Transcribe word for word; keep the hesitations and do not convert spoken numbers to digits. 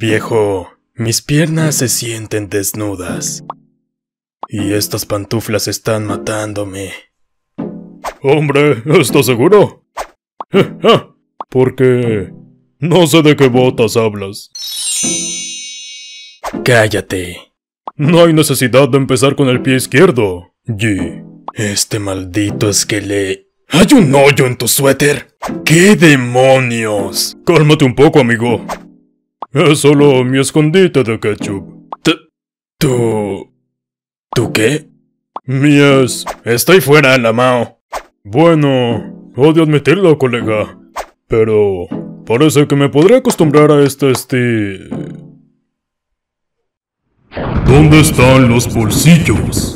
Viejo, mis piernas se sienten desnudas. Y estas pantuflas están matándome. Hombre, ¿estás seguro? Porque no sé de qué botas hablas. Cállate. No hay necesidad de empezar con el pie izquierdo, G. Este maldito esqueleto. ¿Hay un hoyo en tu suéter? ¿Qué demonios? Cálmate un poco, amigo. Es solo mi escondite de ketchup. T ¿Tú... ¿Tú qué? Mi es... Estoy fuera, Lamao. Bueno, odio admitirlo, colega. Pero... parece que me podré acostumbrar a este estilo. ¿Dónde están los bolsillos?